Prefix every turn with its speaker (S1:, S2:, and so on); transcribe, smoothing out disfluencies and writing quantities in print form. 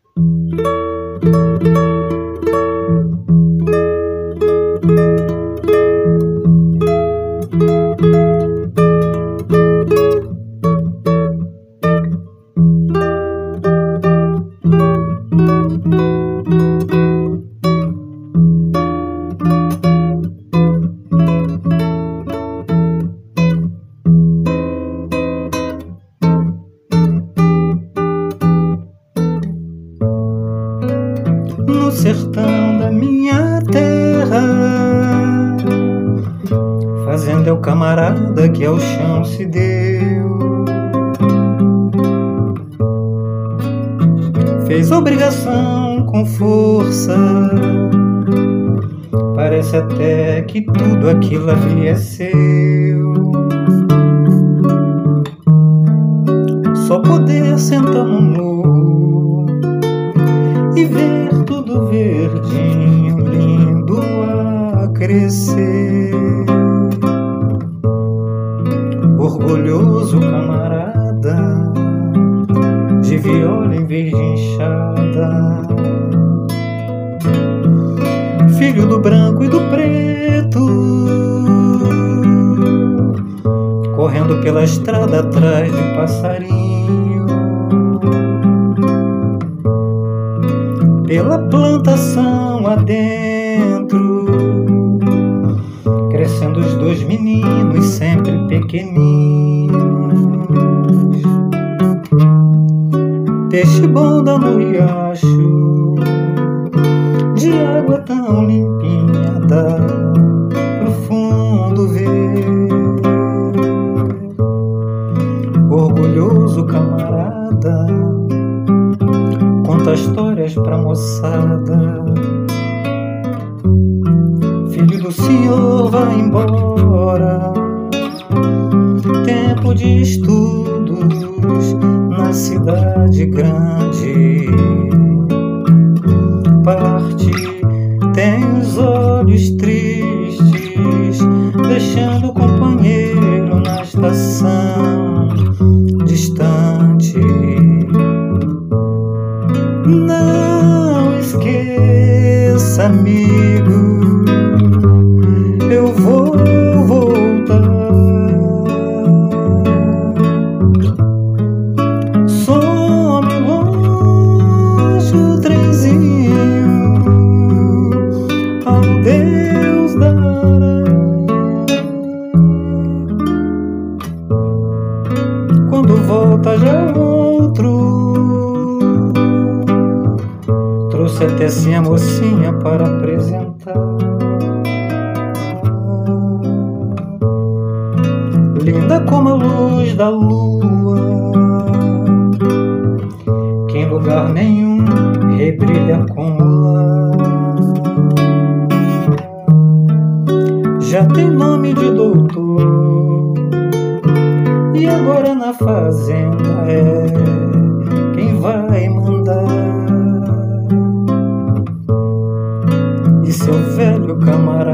S1: No sertão da minha terra, fazendo é o camarada que ao chão se deu. Fez obrigação com força, parece até que tudo aquilo ali é seu. Só poder sentar no morro e ver tudo verdinho, lindo a crescer. Orgulhoso camarada, de viola em vez de enxada, filho do branco e do preto, correndo pela estrada atrás de passarinho, pela plantação adentro, crescendo os dois meninos sempre pequeninos. Peixe bom dá no riacho, de água tão limpinha dá pro fundo ver. Orgulhoso camarada, conta histórias pra moçada. Filho do senhor vai embora, tempo de estudos na cidade grande. Parte, tem os olhos tristes, deixando o companheiro na estação distante. Não esqueça, amigo, eu vou voltar. Some longe o trenzinho, ao Deus dará. Quando volta já é outro, trouxe até sim a mocinha para apresentar. Linda como a luz da lua, que em lugar nenhum rebrilha como lá. Já tem nome de doutor, e agora na fazenda é quem vai mandar. E seu velho camarada